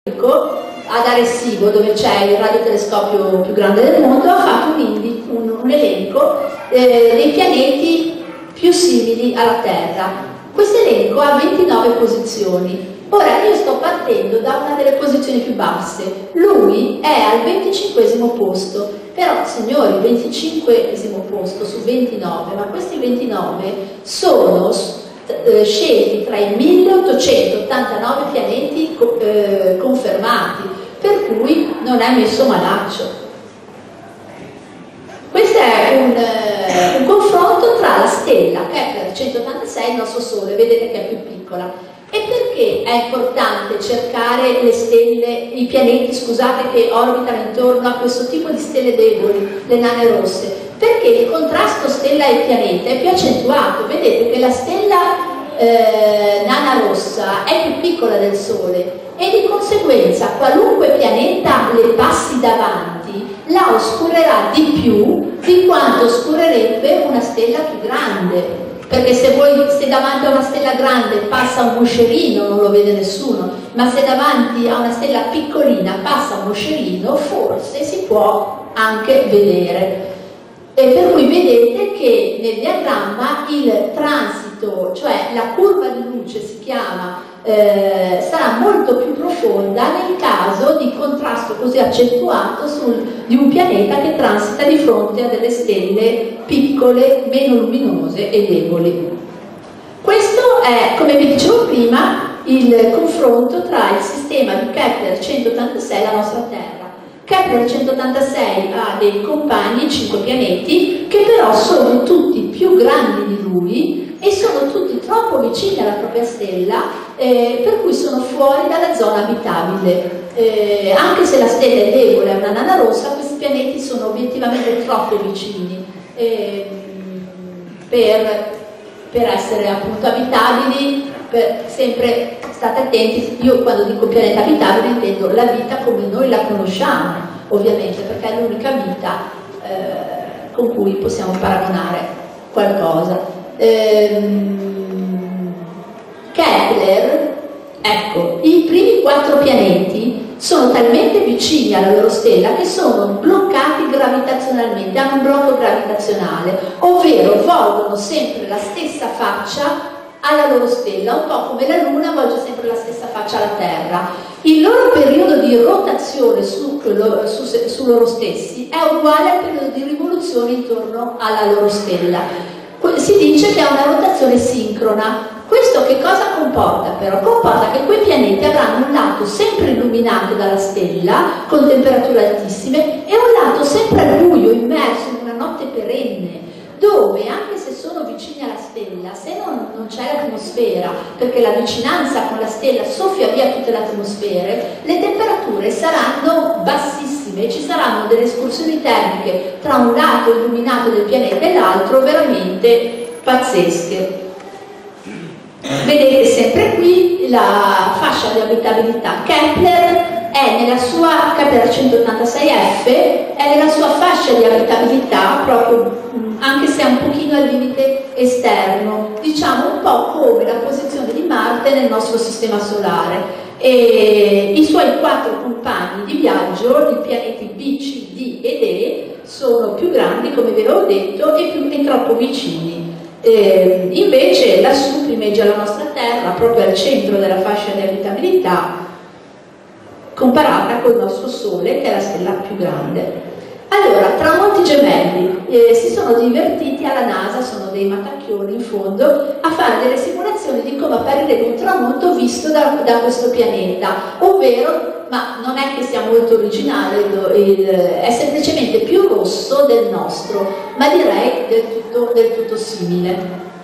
ad Arecibo, dove c'è il radiotelescopio più grande del mondo, ha fatto un elenco dei pianeti più simili alla Terra. Questo elenco ha 29 posizioni. Ora io sto partendo da una delle posizioni più basse, lui è al 25esimo posto, però signori, 25esimo posto su 29, ma questi 29 sono scelti tra i 1889 pianeti confermati, per cui non è messo malaccio. Questo è un confronto tra la stella Kepler 186 e il nostro Sole, vedete che è più piccola. E perché è importante cercare le stelle, i pianeti, scusate, che orbitano intorno a questo tipo di stelle deboli, le nane rosse? Perché il contrasto stella e pianeta è più accentuato. Vedete che la stella nana rossa è più piccola del Sole e di conseguenza qualunque pianeta le passi davanti la oscurerà di più di quanto oscurerebbe una stella più grande. Perché se davanti a una stella grande passa un moscerino non lo vede nessuno, ma se davanti a una stella piccolina passa un moscerino forse si può anche vedere. E per cui vedete che nel diagramma il transito, cioè la curva di luce si chiama, sarà molto più profonda nel caso di contrasto così accentuato di un pianeta che transita di fronte a delle stelle piccole, meno luminose e deboli. Questo è, come vi dicevo prima, il confronto tra il sistema di Kepler 186 e la nostra Terra. Kepler 186 ha dei compagni, 5 pianeti, che però sono tutti più grandi di lui e sono tutti troppo vicini alla propria stella, per cui sono fuori dalla zona abitabile. Anche se la stella è debole, è una nana rossa, questi pianeti sono obiettivamente troppo vicini per essere appunto abitabili. Sempre state attenti, io quando dico pianeta abitabile intendo la vita come noi la conosciamo, ovviamente, perché è l'unica vita con cui possiamo paragonare qualcosa. Kepler, ecco, i primi 4 pianeti sono talmente vicini alla loro stella che sono bloccati gravitazionalmente, hanno un blocco gravitazionale, ovvero volgono sempre la stessa faccia alla loro stella, un po' come la Luna volge sempre la stessa faccia alla Terra. Il loro periodo di rotazione su loro stessi è uguale al periodo di rivoluzione intorno alla loro stella. Si dice che è una rotazione sincrona. Questo che cosa comporta però? Comporta che quei pianeti avranno un lato sempre illuminato dalla stella, con temperature altissime, e un lato sempre al buio, immerso in una notte perenne, dove anche se sono vicini alla stella, se non c'è l'atmosfera, perché la vicinanza con la stella soffia via tutte le atmosfere, le temperature saranno bassissime e ci saranno delle escursioni termiche tra un lato illuminato del pianeta e l'altro veramente pazzesche. Vedete sempre qui la fascia di abitabilità. Kepler è nella sua Kepler 186F, è nella sua fascia di abitabilità proprio, anche se è un pochino al limite esterno, diciamo un po' come la posizione di Marte nel nostro sistema solare. E i suoi 4 compagni di viaggio, i pianeti B, C, D ed E, sono più grandi, come vi avevo detto, e troppo vicini. Invece lassù primeggia la nostra Terra, proprio al centro della fascia di abitabilità, comparata col nostro Sole, che è la stella più grande. Allora, tramonti gemelli, si sono divertiti alla NASA, sono dei matacchioni in fondo, a fare delle simulazioni di come apparirebbe un tramonto visto da questo pianeta, ovvero, ma non è che sia molto originale, è semplicemente più rosso del nostro, ma direi del tutto simile.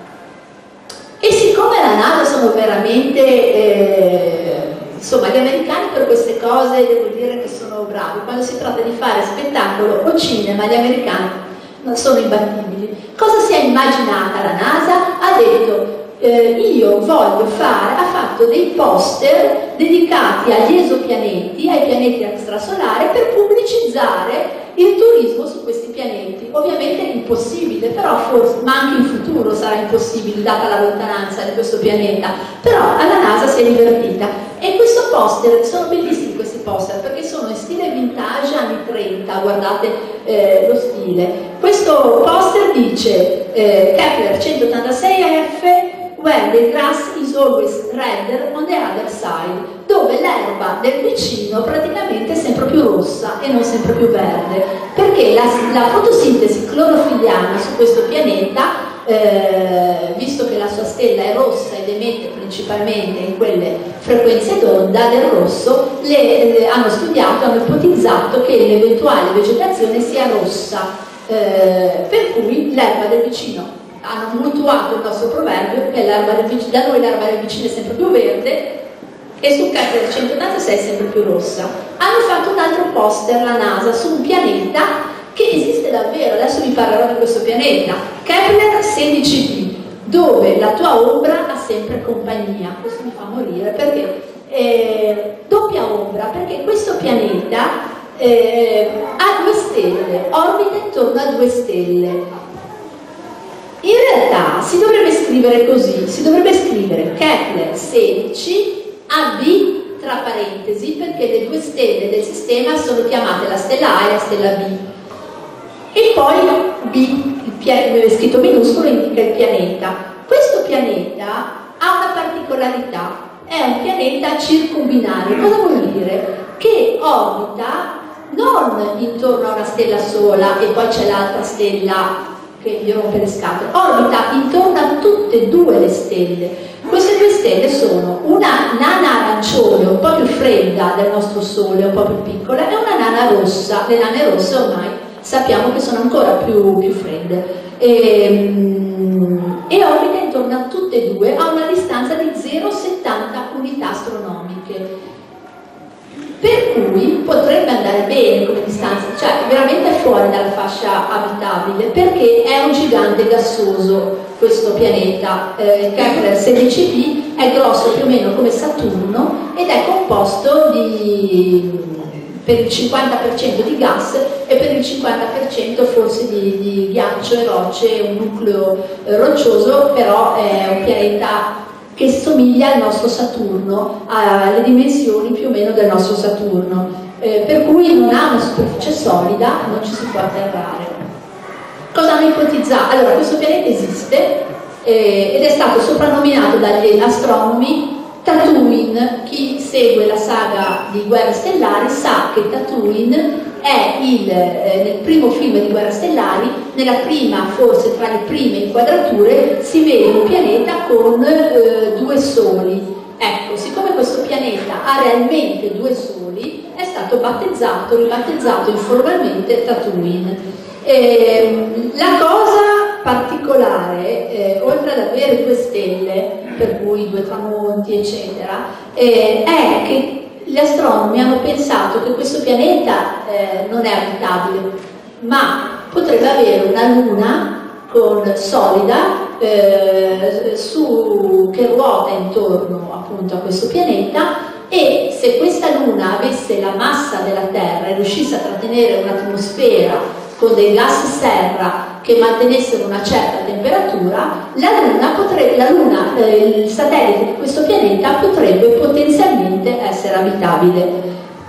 E siccome la NASA sono veramente... insomma, gli americani per queste cose devo dire che sono bravi. Quando si tratta di fare spettacolo o cinema, gli americani non sono imbattibili. Cosa si è immaginata la NASA? Ha detto, ha fatto dei poster dedicati agli esopianeti, ai pianeti extrasolari, per pubblicizzare il turismo su questi pianeti. Ovviamente è impossibile, però forse, ma anche in futuro sarà impossibile data la lontananza di questo pianeta, però alla NASA si è divertita. E questo poster, sono bellissimi poster perché sono in stile vintage anni 30, guardate lo stile. Questo poster dice Kepler 186F, where the grass is always redder on the other side, dove l'erba del vicino praticamente è sempre più rossa e non sempre più verde, perché la fotosintesi clorofilliana su questo pianeta, visto che la sua stella è rossa ed emette principalmente in quelle frequenze d'onda del rosso, hanno studiato, hanno ipotizzato che l'eventuale vegetazione sia rossa, per cui l'erba del vicino, hanno mutuato il nostro proverbio che da noi l'erba del vicino è sempre più verde e su Kepler 186 è sempre più rossa. Hanno fatto un altro poster, la NASA, su un pianeta che esiste davvero. Adesso vi parlerò di questo pianeta, Kepler 16b, dove la tua ombra ha sempre compagnia. Questo mi fa morire perché doppia ombra, perché questo pianeta ha 2 stelle, orbita intorno a 2 stelle. In realtà si dovrebbe scrivere così, si dovrebbe scrivere Kepler 16 AB tra parentesi, perché le 2 stelle del sistema sono chiamate la stella A e la stella B. E poi B, scritto minuscolo, indica il pianeta. Questo pianeta ha una particolarità, è un pianeta circumbinario. Cosa vuol dire? Che orbita non intorno a una stella sola e poi c'è l'altra stella che gli rompe le scatole, orbita intorno a tutte e 2 le stelle. Queste 2 stelle sono una nana arancione un po' più fredda del nostro Sole, un po' più piccola, e una nana rossa. Le nane rosse ormai sappiamo che sono ancora più fredde, e orbita intorno a tutte e 2 a una distanza di 0,70 unità astronomiche. Per cui potrebbe andare bene come distanza, cioè veramente fuori dalla fascia abitabile, perché è un gigante gassoso questo pianeta. Kepler 16b è grosso più o meno come Saturno ed è composto per il 50% di gas e per il 50% forse di ghiaccio e rocce, un nucleo roccioso, però è un pianeta che somiglia al nostro Saturno, alle dimensioni più o meno del nostro Saturno, per cui non ha una superficie solida, non ci si può atterrare. Cosa hanno ipotizzato? Allora, questo pianeta esiste ed è stato soprannominato dagli astronomi Tatooine. Chi segue la saga di Guerre Stellari sa che Tatooine è nel primo film di Guerre Stellari, nella prima, forse tra le prime inquadrature, si vede un pianeta con 2 soli. Ecco, siccome questo pianeta ha realmente 2 soli, è stato ribattezzato informalmente Tatooine. La cosa particolare, oltre ad avere 2 stelle, per cui 2 tramonti, eccetera, è che gli astronomi hanno pensato che questo pianeta non è abitabile, ma potrebbe avere una luna solida che ruota intorno appunto a questo pianeta, e se questa luna avesse la massa della Terra e riuscisse a trattenere un'atmosfera con dei gas serra che mantenessero una certa temperatura, il satellite di questo pianeta potrebbe potenzialmente essere abitabile.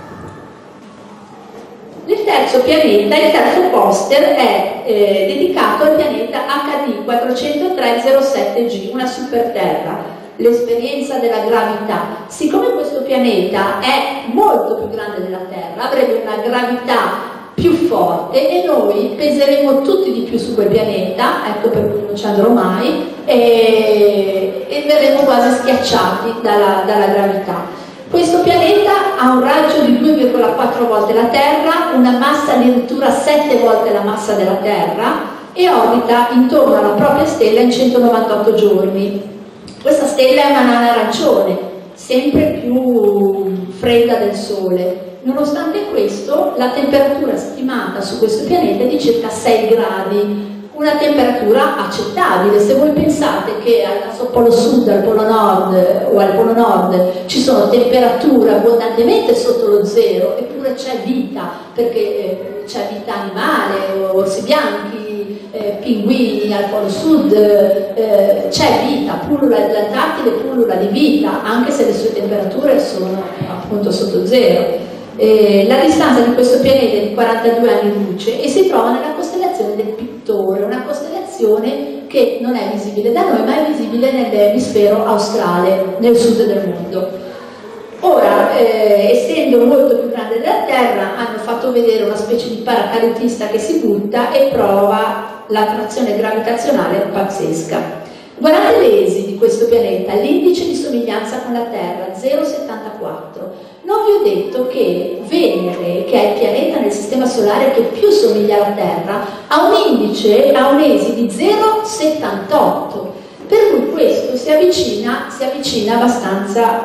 Il terzo poster è dedicato al pianeta HD 40307G, una superterra, l'esperienza della gravità. Siccome questo pianeta è molto più grande della Terra, avrebbe una gravità più forte e noi peseremo tutti di più su quel pianeta, ecco per cui non ci andrò mai, e verremo quasi schiacciati dalla gravità. Questo pianeta ha un raggio di 2,4 volte la Terra, una massa addirittura 7 volte la massa della Terra, e orbita intorno alla propria stella in 198 giorni. Questa stella è una nana arancione, sempre più fredda del Sole. Nonostante questo, la temperatura stimata su questo pianeta è di circa 6 gradi, una temperatura accettabile. Se voi pensate che al polo sud, al polo nord o al polo nord ci sono temperature abbondantemente sotto lo zero, eppure c'è vita, perché c'è vita animale, orsi bianchi, pinguini al polo sud, c'è vita, l'Antartide pullula di vita, anche se le sue temperature sono appunto sotto zero. La distanza di questo pianeta è di 42 anni luce e si trova nella costellazione del Pittore, una costellazione che non è visibile da noi ma è visibile nell'emisfero australe, nel sud del mondo. Ora, essendo molto più grande della Terra, hanno fatto vedere una specie di paracadutista che si butta e prova l'attrazione gravitazionale pazzesca. Guardate l'ESI di questo pianeta, l'indice di somiglianza con la Terra, 0,74. Non vi ho detto che Venere, che è il pianeta nel sistema solare che più somiglia alla Terra, ha un indice, ha un ESI di 0,78. Per cui questo si avvicina abbastanza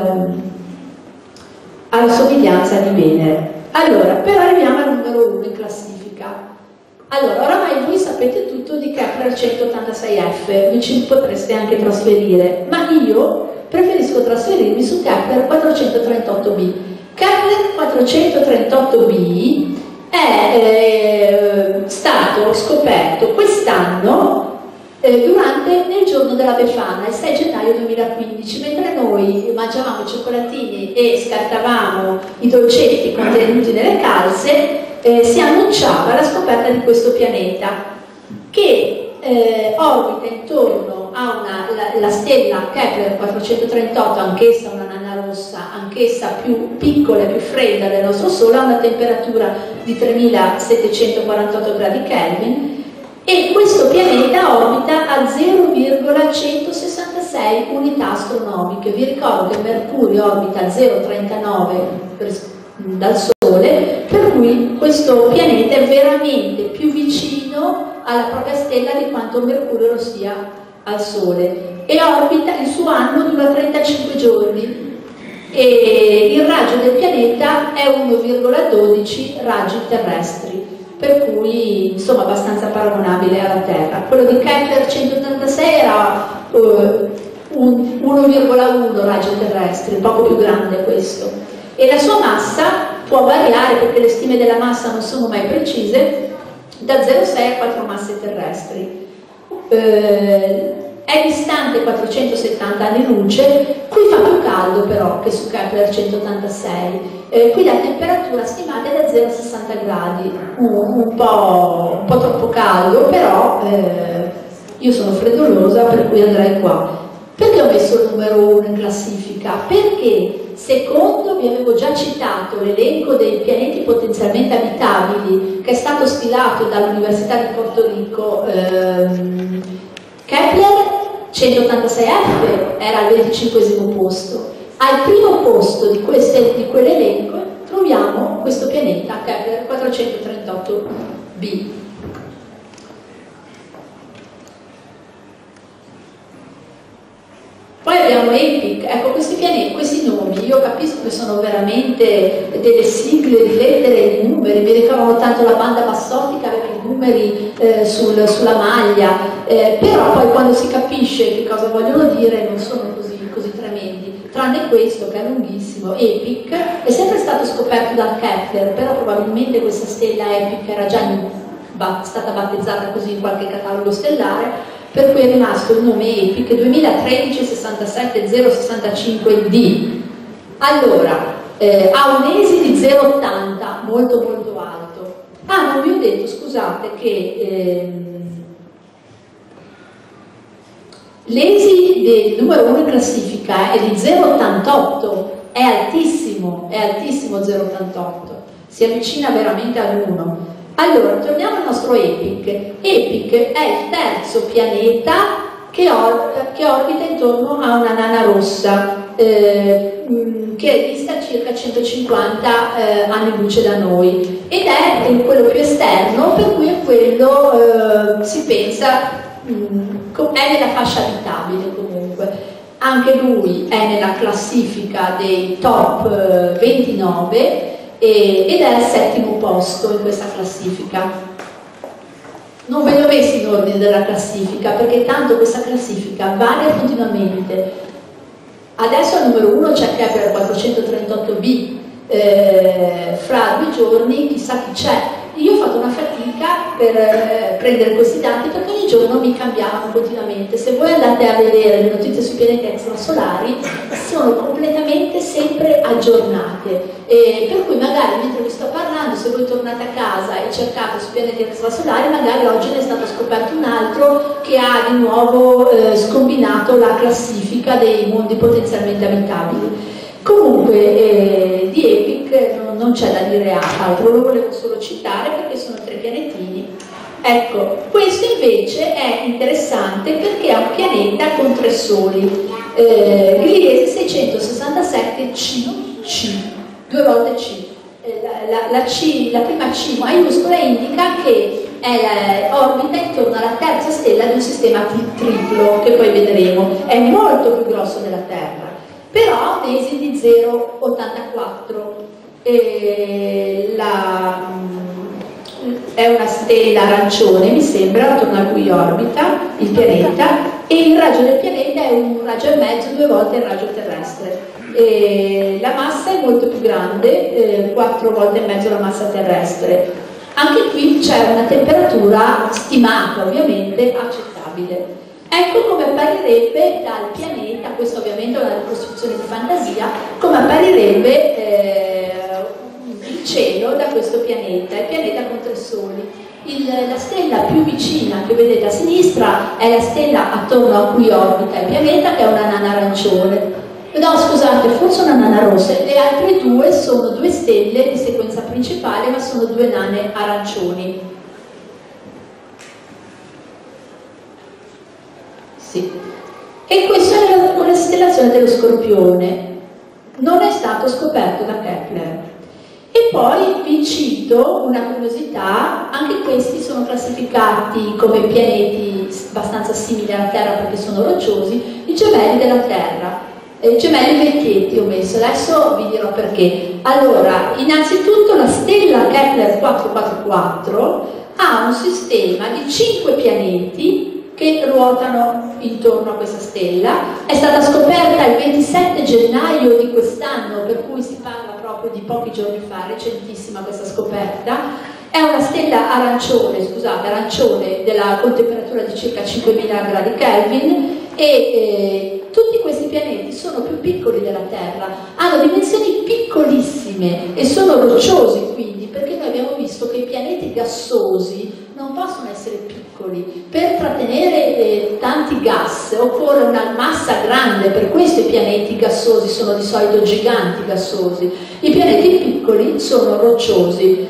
alla somiglianza di Venere. Allora, però arriviamo al numero 1 in classifica. Allora, oramai voi sapete tutto di Kepler 186F, vi ci potreste anche trasferire, ma io preferisco trasferirmi su Kepler 438b. Kepler 438b è stato scoperto quest'anno nel giorno della Befana, il 6 gennaio 2015, mentre noi mangiavamo i cioccolatini e scartavamo i dolcetti contenuti nelle calze, si annunciava la scoperta di questo pianeta che orbita intorno a la stella Kepler 438, anch'essa una nana rossa, anch'essa più piccola e più fredda del nostro Sole, ha una temperatura di 3748 gradi Kelvin. E questo pianeta orbita a 0,166 unità astronomiche. Vi ricordo che Mercurio orbita a 0,39 dal Sole, per cui questo pianeta è veramente più vicino alla propria stella di quanto Mercurio lo sia al Sole. E orbita, il suo anno dura 35 giorni e il raggio del pianeta è 1,12 raggi terrestri, per cui insomma abbastanza paragonabile alla Terra. Quello di Kepler 186 era 1,1 raggio terrestri, un poco più grande questo, e la sua massa può variare, perché le stime della massa non sono mai precise, da 0,6 a 4 masse terrestri. È distante 470 anni luce, qui fa più caldo però che su Kepler 186. Qui la temperatura stimata è da 0,60 gradi, un po' troppo caldo, però io sono freddolosa, per cui andrei qua. Perché ho messo il numero 1 in classifica? Perché secondo, vi avevo già citato l'elenco dei pianeti potenzialmente abitabili che è stato stilato dall'Università di Porto Rico, Kepler 186F era al 25° posto. Al primo posto di quell'elenco troviamo questo pianeta, Kepler 438b. Poi abbiamo EPIC, ecco questi pianeti, questi nomi, io capisco che sono veramente delle sigle di lettere e di numeri, mi ricordano tanto la banda Bassotti che aveva i numeri sulla maglia, però poi quando si capisce che cosa vogliono dire non sono così tremendi, tranne questo che è lunghissimo. EPIC è sempre stato scoperto da Kepler, però probabilmente questa stella EPIC era già stata battezzata così in qualche catalogo stellare, per cui è rimasto il nome EPIC 2013 67 065D. Allora, ha un ESI di 0,80, molto molto alto. Ah, non vi ho detto, scusate, che l'ESI del numero 1 in classifica è di 0,88, è altissimo 0,88, si avvicina veramente all'1. Allora, torniamo al nostro EPIC. EPIC è il terzo pianeta che orbita intorno a una nana rossa, che dista circa 150 anni luce da noi, ed è quello più esterno, per cui è quello, si pensa, è nella fascia abitabile comunque. Anche lui è nella classifica dei top 29, ed è al 7° posto in questa classifica. Non ve l'ho messo in ordine della classifica perché tanto questa classifica varia continuamente. Adesso al numero 1 c'è Kepler 438b, fra 2 giorni chissà chi c'è. io ho fatto una fatica per prendere questi dati perché ogni giorno mi cambiavano continuamente. Se voi andate a vedere le notizie sui pianeti extrasolari sono completamente sempre aggiornate, per cui magari mentre vi sto parlando, se voi tornate a casa e cercate sui pianeti extrasolari, magari oggi ne è stato scoperto un altro che ha di nuovo scombinato la classifica dei mondi potenzialmente abitabili. Comunque di EPIC non c'è da dire altro, lo volevo solo citare perché sono 3 pianetini. Ecco, questo invece è interessante perché è un pianeta con 3 soli, Gliese 667 C, 2 volte C. La prima C maiuscola indica che orbita intorno alla terza stella di un sistema triplo, che poi vedremo, è molto più grosso della Terra, però ha un esito di 0,84. È una stella arancione, mi sembra, attorno a cui orbita il pianeta, e il raggio del pianeta è un raggio e mezzo, 2 volte il raggio terrestre. La massa è molto più grande, 4 volte e mezzo la massa terrestre. Anche qui c'è una temperatura stimata, ovviamente accettabile. Ecco come apparirebbe dal pianeta, questo ovviamente è una ricostruzione di fantasia, come apparirebbe il cielo da questo pianeta, il pianeta con 3 soli. La stella più vicina che vedete a sinistra è la stella attorno a cui orbita il pianeta, che è una nana arancione. No, scusate, forse una nana rossa. Le altre 2 sono 2 stelle di sequenza principale, ma sono 2 nane arancioni. Sì. E questa è una costellazione dello Scorpione. Non è stato scoperto da Kepler. E poi vi cito una curiosità, anche questi sono classificati come pianeti abbastanza simili alla Terra perché sono rocciosi, i gemelli della Terra. Gemelli vecchietti ho messo, adesso vi dirò perché. Allora, innanzitutto la stella Kepler 444 ha un sistema di 5 pianeti che ruotano intorno a questa stella. È stata scoperta il 27 gennaio di quest'anno, per cui si parla proprio di pochi giorni fa, recentissima questa scoperta. È una stella arancione, con temperatura di circa 5000 gradi Kelvin, e tutti questi pianeti sono più piccoli della Terra, hanno dimensioni piccolissime e sono rocciosi, quindi, perché noi abbiamo visto che i pianeti gassosi non possono essere piccoli. Per trattenere tanti gas occorre una massa grande, per questo i pianeti gassosi sono di solito giganti gassosi. I pianeti piccoli sono rocciosi.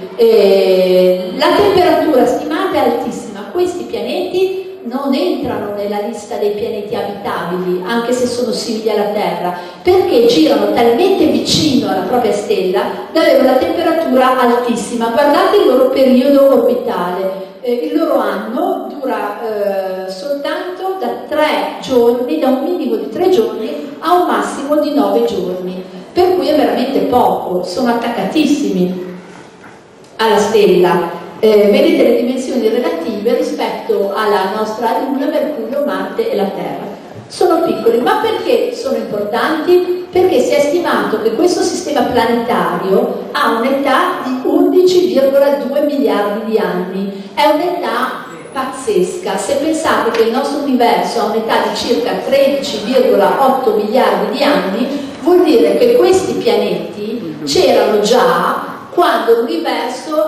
La temperatura stimata è altissima. Questi pianeti non entrano nella lista dei pianeti abitabili, anche se sono simili alla Terra, perché girano talmente vicino alla propria stella da avere una temperatura altissima. Guardate il loro periodo orbitale. Il loro anno dura soltanto da 3 giorni, da un minimo di 3 giorni a un massimo di 9 giorni, per cui è veramente poco, sono attaccatissimi alla stella. Vedete le dimensioni relative rispetto alla nostra Luna, Mercurio, Marte e la Terra. Sono piccoli, ma perché sono importanti? Perché si è stimato che questo sistema planetario ha un'età di 11,2 miliardi di anni. È un'età pazzesca. Se pensate che il nostro universo ha un'età di circa 13,8 miliardi di anni, vuol dire che questi pianeti c'erano già quando l'universo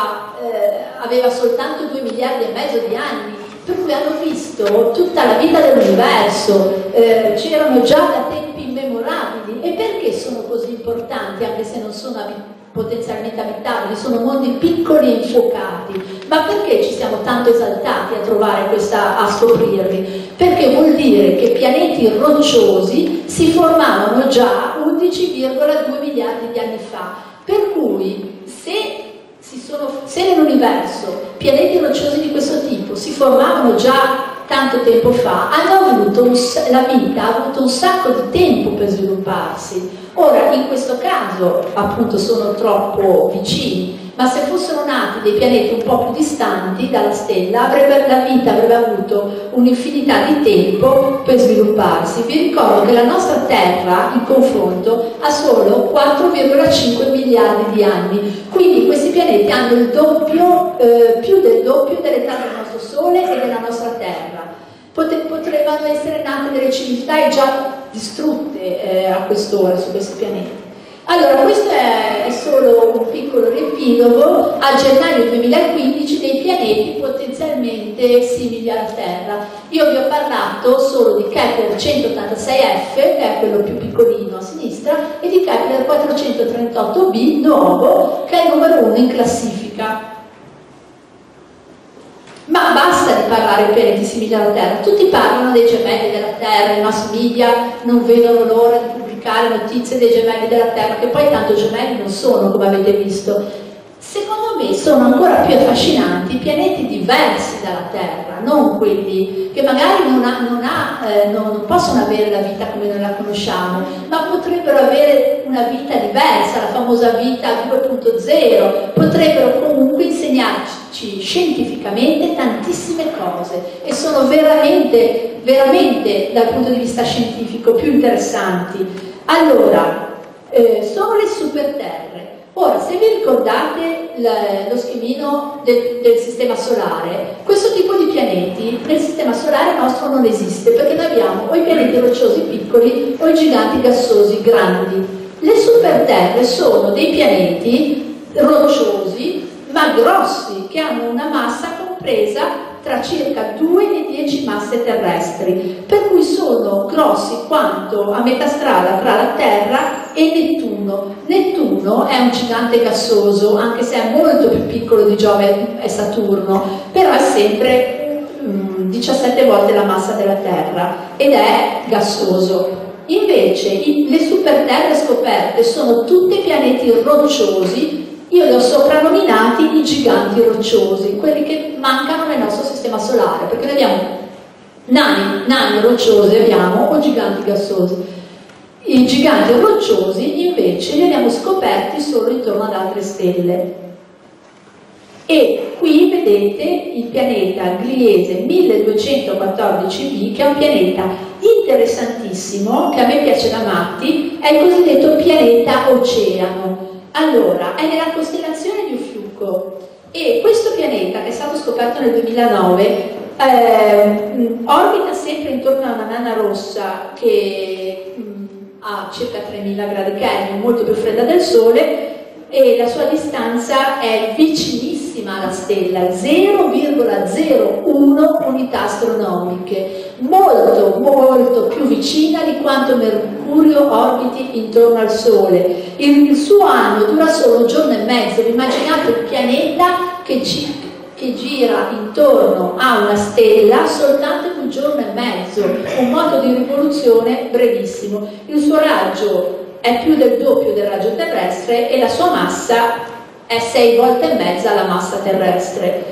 aveva soltanto 2 miliardi e mezzo di anni, per cui hanno visto tutta la vita dell'universo, c'erano già da tempi immemorabili. E perché sono così importanti, anche se non sono potenzialmente abitabili, sono mondi piccoli e infuocati? Ma perché ci siamo tanto esaltati a scoprirli? Perché vuol dire che pianeti rocciosi si formavano già 11,2 miliardi di anni fa. Per cui se nell'universo pianeti rocciosi di questo tipo si formavano già tanto tempo fa, la vita ha avuto un sacco di tempo per svilupparsi. Ora, in questo caso, appunto, sono troppo vicini, ma se fossero nati dei pianeti un po' più distanti dalla stella, la vita avrebbe avuto un'infinità di tempo per svilupparsi. Vi ricordo che la nostra Terra, in confronto, ha solo 4,5 miliardi di anni, quindi questi pianeti hanno il doppio, più del doppio dell'età del nostro Sole e della nostra Terra. Potrebbero essere nate delle civiltà e già distrutte a quest'ora su questi pianeti. Allora, questo è solo un piccolo riepilogo a gennaio 2015 dei pianeti potenzialmente simili alla Terra. Io vi ho parlato solo di Kepler 186f, che è quello più piccolino a sinistra, e di Kepler 438b nuovo, che è il numero 1 in classifica. Ma basta di parlare di pianeti simili alla Terra, tutti parlano dei gemelli della Terra, i mass media non vedono l'ora di pubblicare notizie dei gemelli della Terra, che poi tanto gemelli non sono, come avete visto. Secondo me sono ancora più affascinanti i pianeti diversi dalla Terra, non quelli che magari non possono avere la vita come noi la conosciamo, ma potrebbero avere una vita diversa, la famosa vita 2.0, potrebbero comunque insegnarci scientificamente tantissime cose e sono veramente, veramente dal punto di vista scientifico più interessanti. Allora, sono le superterre. Ora, se vi ricordate lo schemino del sistema solare, questo tipo di pianeti nel sistema solare nostro non esiste, perché noi abbiamo o i pianeti rocciosi piccoli o i giganti gassosi grandi. Le superterre sono dei pianeti rocciosi ma grossi, che hanno una massa compresa tra circa 2 e 10 masse terrestri, per cui sono grossi quanto a metà strada tra la Terra e Nettuno. Nettuno è un gigante gassoso, anche se è molto più piccolo di Giove e Saturno, però è sempre 17 volte la massa della Terra ed è gassoso. Invece le superterre scoperte sono tutti pianeti rocciosi. Io li ho soprannominati i giganti rocciosi, quelli che mancano nel nostro sistema solare, perché noi abbiamo nani rocciosi o giganti gassosi. I giganti rocciosi invece li abbiamo scoperti solo intorno ad altre stelle. E qui vedete il pianeta Gliese 1214b, che è un pianeta interessantissimo, che a me piace da matti, è il cosiddetto pianeta Oceano. Allora, è nella costellazione di Ofiuco e questo pianeta, che è stato scoperto nel 2009, orbita sempre intorno a una nana rossa che ha circa 3000 gradi Kelvin, molto più fredda del Sole, e la sua distanza è vicinissima alla stella, 0,01 unità astronomiche, molto più vicina di quanto Mercurio orbiti intorno al Sole. Il suo anno dura solo un giorno e mezzo. Immaginate un pianeta che gira intorno a una stella soltanto in un giorno e mezzo, un modo di rivoluzione brevissimo. Il suo raggio è più del doppio del raggio terrestre e la sua massa è 6 volte e mezza la massa terrestre.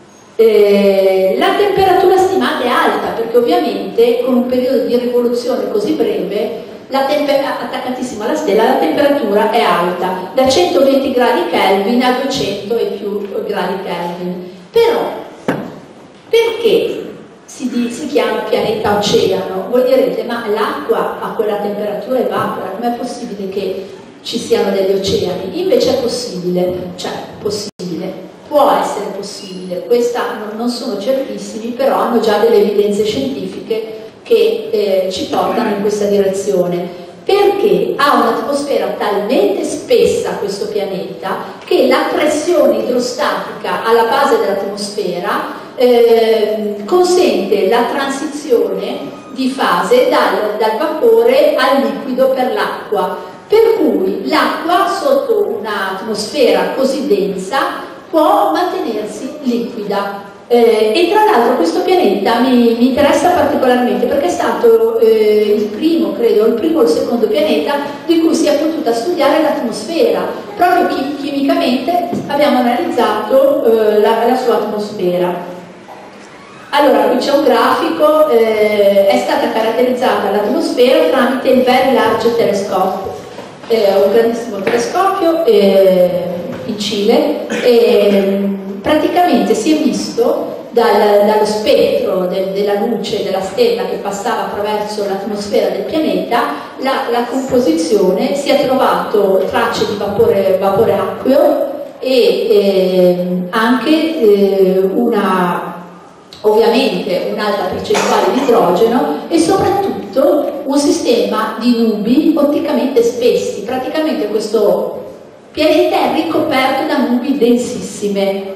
La temperatura stimata è alta, perché ovviamente con un periodo di rivoluzione così breve, attaccatissimo alla stella, la temperatura è alta, da 120 gradi Kelvin a 200 e più gradi Kelvin. Però, perché si chiama pianeta oceano? Voi direte, ma l'acqua a quella temperatura evapora, com'è possibile che ci siano degli oceani? Invece è possibile, può essere possibile. Questa non sono certissimi, però hanno già delle evidenze scientifiche che ci portano in questa direzione, perché ha un'atmosfera talmente spessa questo pianeta che la pressione idrostatica alla base dell'atmosfera consente la transizione di fase dal vapore al liquido per l'acqua, per cui l'acqua sotto un'atmosfera così densa può mantenersi liquida. E tra l'altro questo pianeta mi interessa particolarmente perché è stato il primo o il secondo pianeta di cui si è potuta studiare l'atmosfera. Proprio chimicamente abbiamo analizzato la sua atmosfera. Allora, qui c'è un grafico, è stata caratterizzata l'atmosfera tramite il Very Large Telescope, un grandissimo telescopio in Cile, e praticamente si è visto dallo spettro della luce della stella che passava attraverso l'atmosfera del pianeta, la composizione, si è trovato tracce di vapore acqueo e anche ovviamente un'alta percentuale di idrogeno e soprattutto un sistema di nubi otticamente spessi. Praticamente questo pianeta è ricoperto da nubi densissime.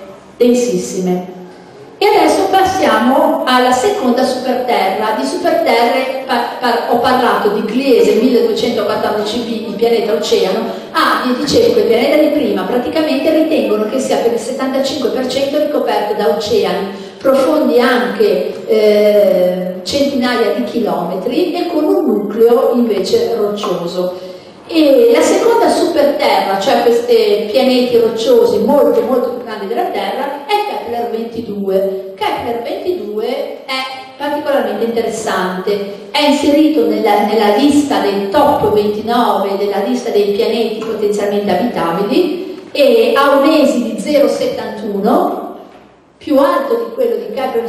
E adesso passiamo alla seconda superterra. Di superterre ho parlato di Gliese 1214b, il pianeta oceano. Vi dicevo che il pianeta di prima praticamente ritengono che sia per il 75% ricoperto da oceani, profondi anche centinaia di chilometri e con un nucleo invece roccioso. E la seconda superterra, cioè questi pianeti rocciosi molto molto più grandi della Terra, è Kepler 22. Kepler 22 è particolarmente interessante, è inserito nella lista dei top 29 della lista dei pianeti potenzialmente abitabili e ha un ESI di 0,71, più alto di quello di Kepler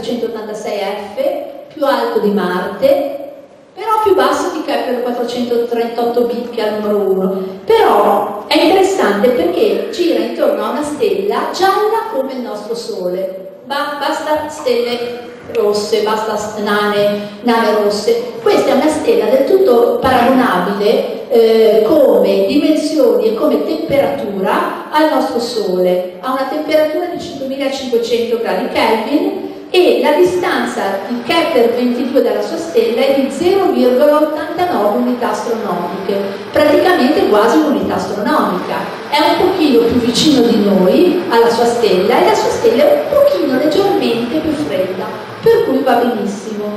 186f, più alto di Marte, però più basso di Kepler 438b, che è il numero 1. Però è interessante perché gira intorno a una stella gialla come il nostro Sole. Basta stelle rosse, basta nane rosse. Questa è una stella del tutto paragonabile come dimensioni e come temperatura al nostro Sole. Ha una temperatura di 5500 gradi Kelvin e la distanza di Kepler 22 dalla sua stella è di 0,89 unità astronomiche, praticamente quasi un'unità astronomica. È un pochino più vicino di noi alla sua stella e la sua stella è un pochino leggermente più fredda, per cui va benissimo.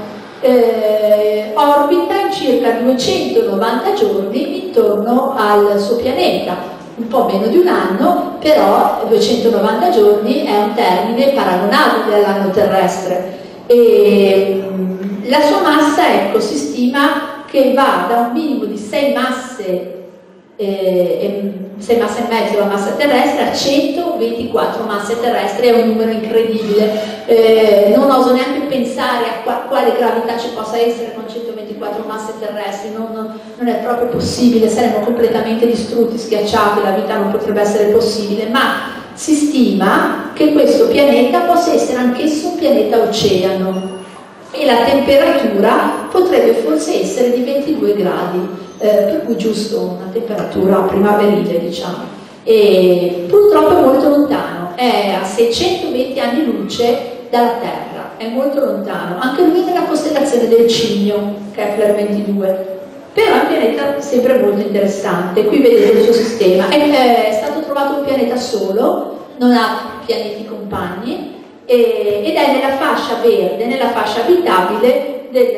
Orbita in circa 290 giorni intorno al suo pianeta, un po' meno di un anno, però 290 giorni è un termine paragonabile all'anno terrestre. E la sua massa, ecco, si stima che va da un minimo di 6 masse e mezzo la massa terrestre a 124 masse terrestri. È un numero incredibile, non oso neanche pensare a quale gravità ci possa essere con 124 masse terrestri, non è proprio possibile, saremmo completamente distrutti, schiacciati, la vita non potrebbe essere possibile, ma si stima che questo pianeta possa essere anch'esso un pianeta oceano e la temperatura potrebbe forse essere di 22 gradi. Per cui giusto una temperatura primaverile, diciamo, e purtroppo è molto lontano, è a 620 anni luce dalla Terra, è molto lontano, anche lui nella costellazione del Cigno, Kepler 22, però è un pianeta sempre molto interessante. Qui vedete il suo sistema, è stato trovato un pianeta solo, non ha pianeti compagni, ed è nella fascia verde, nella fascia abitabile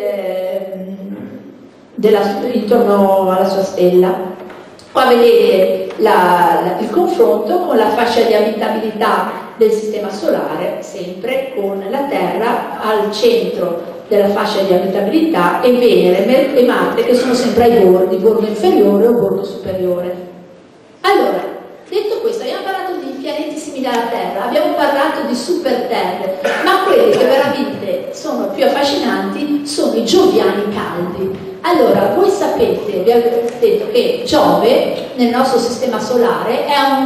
intorno alla sua stella. Qua vedete il confronto con la fascia di abitabilità del sistema solare, sempre con la Terra al centro della fascia di abitabilità e Venere e Marte che sono sempre ai bordi, bordo inferiore o bordo superiore. Allora, detto questo, abbiamo parlato di pianeti simili alla Terra, abbiamo parlato di superterre, ma quelli che veramente sono più affascinanti sono i gioviani caldi. Allora, voi sapete, vi avevo detto che Giove nel nostro sistema solare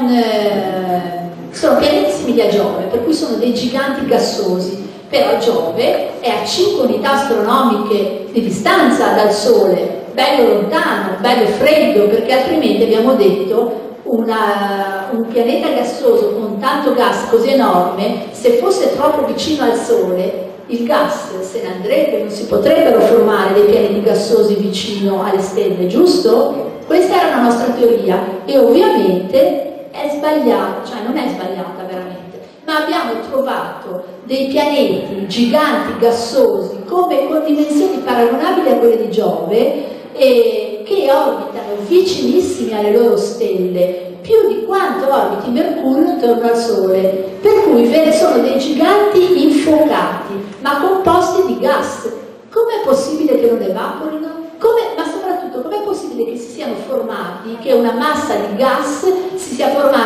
sono pianeti simili a Giove, per cui sono dei giganti gassosi, però Giove è a 5 unità astronomiche di distanza dal Sole, bello lontano, bello freddo, perché altrimenti abbiamo detto un pianeta gassoso con tanto gas così enorme, se fosse troppo vicino al Sole, il gas se ne andrebbe, non si potrebbero formare dei pianeti gassosi vicino alle stelle, giusto? Questa era la nostra teoria e ovviamente è sbagliata, cioè non è sbagliata veramente, ma abbiamo trovato dei pianeti giganti gassosi con dimensioni paragonabili a quelle di Giove che orbitano vicinissimi alle loro stelle, più di quanto orbiti Mercurio intorno al Sole, per cui sono dei giganti infuocati, ma composti di gas. Com'è possibile che non evaporino? Ma soprattutto, com'è possibile che si siano formati, che una massa di gas si sia formata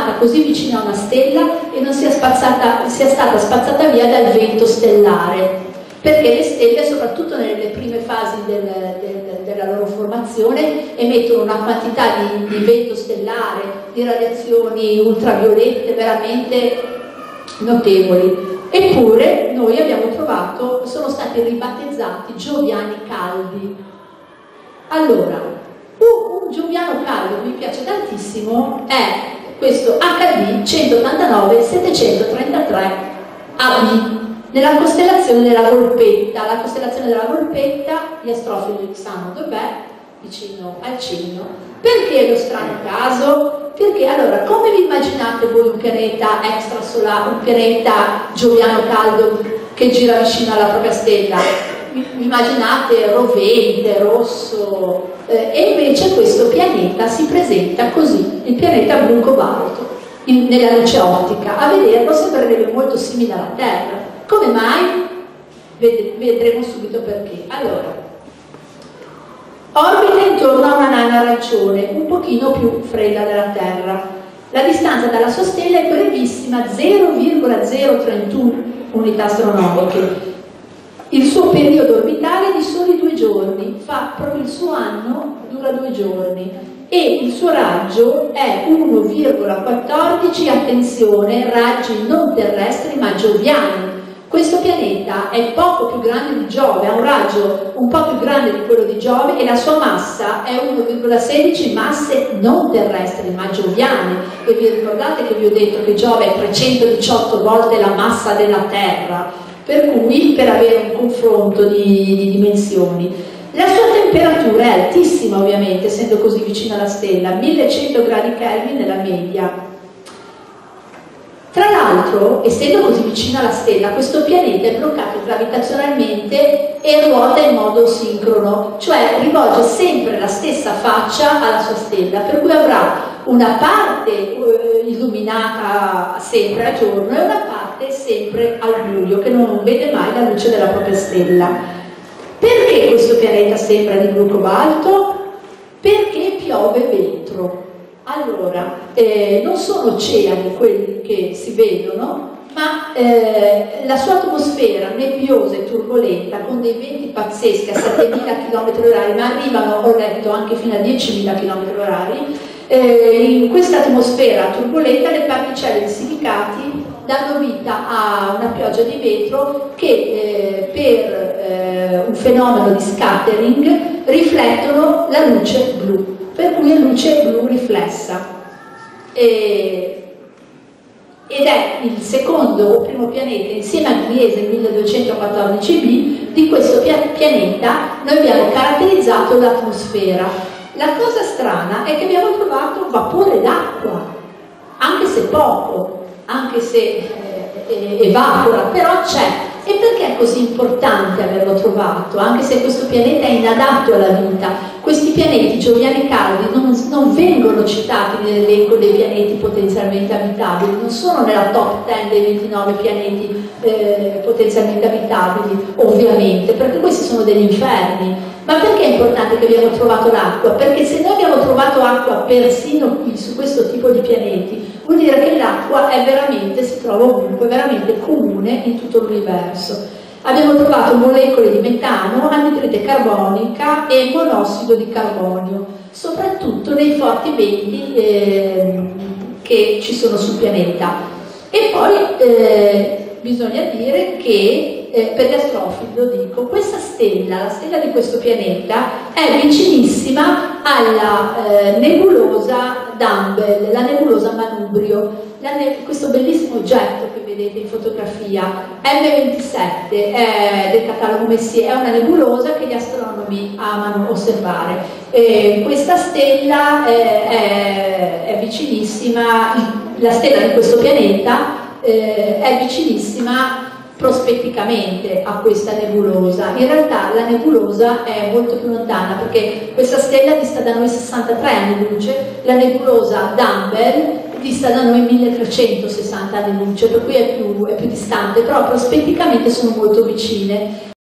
stata così vicina a una stella e non sia stata spazzata via dal vento stellare, perché le stelle, soprattutto nelle prime fasi della loro formazione, emettono una quantità di vento stellare, di radiazioni ultraviolette veramente notevoli. Eppure noi abbiamo trovato, sono stati ribattezzati Gioviani caldi. Allora, un Gioviano caldo che mi piace tantissimo è questo HD 189 733 AB nella costellazione della Volpetta. La costellazione della Volpetta, gli astrofili sanno dov'è, vicino al Cigno. Perché lo strano caso? Perché allora, come vi immaginate voi un pianeta extrasolare, un pianeta Gioviano caldo che gira vicino alla propria stella? Vi immaginate rovente, rosso, e invece questo pianeta si presenta così, il pianeta blu cobalto, nella luce ottica. A vederlo sembrerebbe molto simile alla Terra. Come mai? Vedremo subito perché. Allora, orbita intorno a una nana arancione, un pochino più fredda della Terra. La distanza dalla sua stella è brevissima, 0,031 unità astronomiche. Il suo periodo orbitale è di soli 2 giorni, fa proprio il suo anno, dura 2 giorni, e il suo raggio è 1,14, attenzione, raggi non terrestri ma gioviani. Questo pianeta è poco più grande di Giove, ha un raggio un po' più grande di quello di Giove e la sua massa è 1,16 masse non terrestri ma gioviane. E vi ricordate che vi ho detto che Giove è 318 volte la massa della Terra, per cui per avere un confronto di dimensioni. La sua temperatura è altissima ovviamente, essendo così vicina alla stella, 1100 gradi Kelvin nella media. Tra l'altro, essendo così vicino alla stella, questo pianeta è bloccato gravitazionalmente e ruota in modo sincrono, cioè rivolge sempre la stessa faccia alla sua stella, per cui avrà una parte illuminata sempre a giorno e una parte sempre al buio, che non vede mai la luce della propria stella. Perché questo pianeta sembra di blu cobalto? Perché piove vetro. Allora, non sono oceani quelli che si vedono, ma la sua atmosfera nebbiosa e turbolenta, con dei venti pazzeschi a 7.000 km/h, ma arrivano, ho letto, anche fino a 10.000 km/h, in questa atmosfera turbolenta le particelle di silicati danno vita a una pioggia di vetro che per un fenomeno di scattering riflettono la luce blu, per cui è luce blu riflessa. Ed è il secondo o primo pianeta, insieme al Gliese 1214b, di questo pianeta noi abbiamo caratterizzato l'atmosfera. La cosa strana è che abbiamo trovato vapore d'acqua, anche se poco, anche se evapora, però c'è. E perché è così importante averlo trovato, anche se questo pianeta è inadatto alla vita? Questi pianeti gioviani caldi non vengono citati nell'elenco dei pianeti potenzialmente abitabili, non sono nella top 10 dei 29 pianeti potenzialmente abitabili, ovviamente, perché questi sono degli inferni. Ma perché è importante che abbiamo trovato l'acqua? Perché se noi abbiamo trovato acqua persino qui, su questo tipo di pianeti, vuol dire che l'acqua è veramente, si trova ovunque, veramente comune in tutto l'universo. Abbiamo trovato molecole di metano, anidride carbonica e monossido di carbonio, soprattutto nei forti venti che ci sono sul pianeta. E poi bisogna dire che per gli astrofili, lo dico, questa stella, la stella di questo pianeta, è vicinissima alla nebulosa Dumbbell, la nebulosa Manubrio, questo bellissimo oggetto che vedete in fotografia, M27 del catalogo Messier, è una nebulosa che gli astronomi amano osservare. Questa stella è vicinissima, la stella di questo pianeta è vicinissima prospetticamente a questa nebulosa. In realtà la nebulosa è molto più lontana, perché questa stella dista da noi 63 anni luce, la nebulosa Dumbbell dista da noi 1360 anni luce, per cui è più distante, però prospetticamente sono molto vicine.